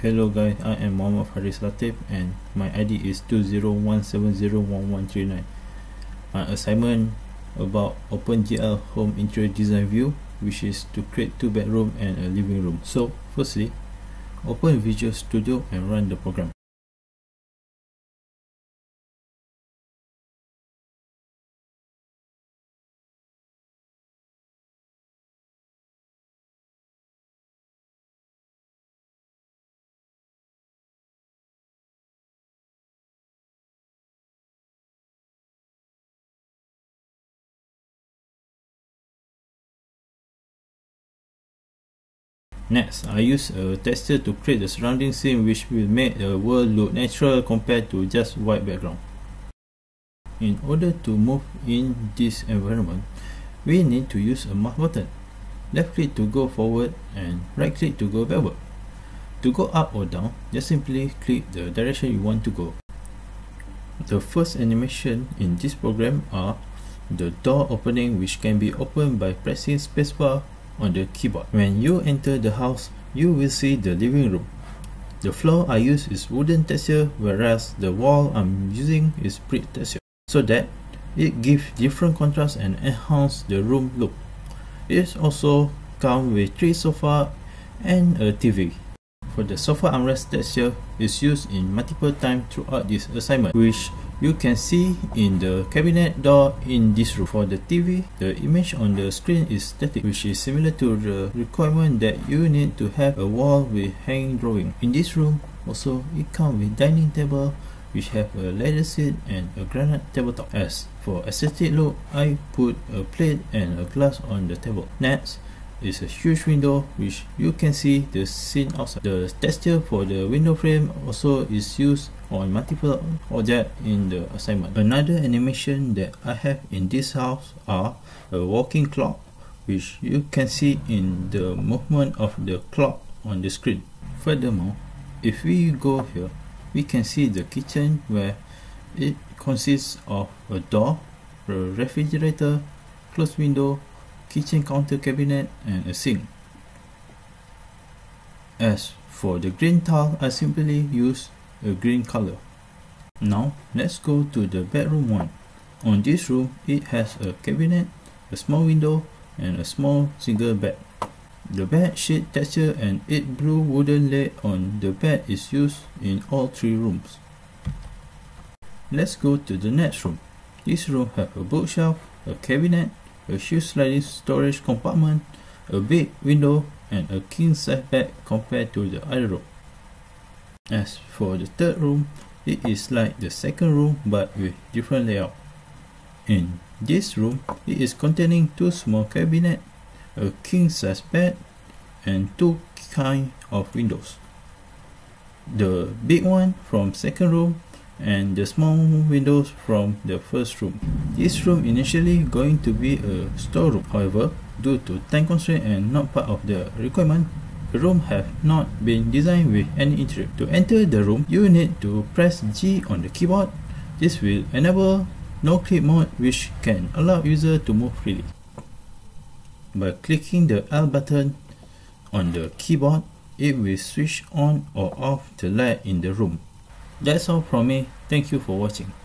Hello guys, I am Muhammad Faris Latif and my ID is 201701139. My assignment about OpenGL Home Interior Design View, which is to create 2 bedroom and a living room. So firstly, open Visual Studio and run the program. Next, I use a texture to create the surrounding scene, which will make the world look natural compared to just white background. In order to move in this environment, we need to use a mouse button. Left click to go forward and right click to go backward. To go up or down, just simply click the direction you want to go. The first animation in this program are the door opening, which can be opened by pressing spacebar on the keyboard. When you enter the house, you will see the living room. The floor I use is wooden texture, whereas the wall I'm using is brick texture, so that it gives different contrast and enhance the room look. It also comes with 3 sofas and a TV. For the sofa armrest texture is used in multiple times throughout this assignment, which you can see in the cabinet door in this room. For the TV, the image on the screen is static, which is similar to the requirement that you need to have a wall with hanging drawing. In this room, also it comes with dining table, which have a leather seat and a granite tabletop. As for aesthetic look, I put a plate and a glass on the table. Next is a huge window, which you can see the scene outside. The texture for the window frame also is used on multiple objects in the assignment. Another animation that I have in this house are a walking clock, which you can see in the movement of the clock on the screen. Furthermore, if we go here, we can see the kitchen, where it consists of a door, a refrigerator, closed window, kitchen counter cabinet and a sink. As for the green tile, I simply use a green color. Now let's go to the bedroom one. On this room, it has a cabinet, a small window and a small single bed. The bed sheet texture and 8 blue wooden leg on the bed is used in all 3 rooms. Let's go to the next room. This room has a bookshelf, a cabinet, a shoe sliding storage compartment, a big window and a king size bed compared to the other room. As for the third room, it is like the second room but with different layout. In this room, it is containing 2 small cabinets, a king size bed and 2 kind of windows. The big one from second room and the small windows from the first room. This room initially going to be a storeroom. However, due to time constraint and not part of the requirement, the room have not been designed with any interior. To enter the room, you need to press G on the keyboard. This will enable no clip mode, which can allow user to move freely. By clicking the L button on the keyboard, it will switch on or off the light in the room. That's all from me. Thank you for watching.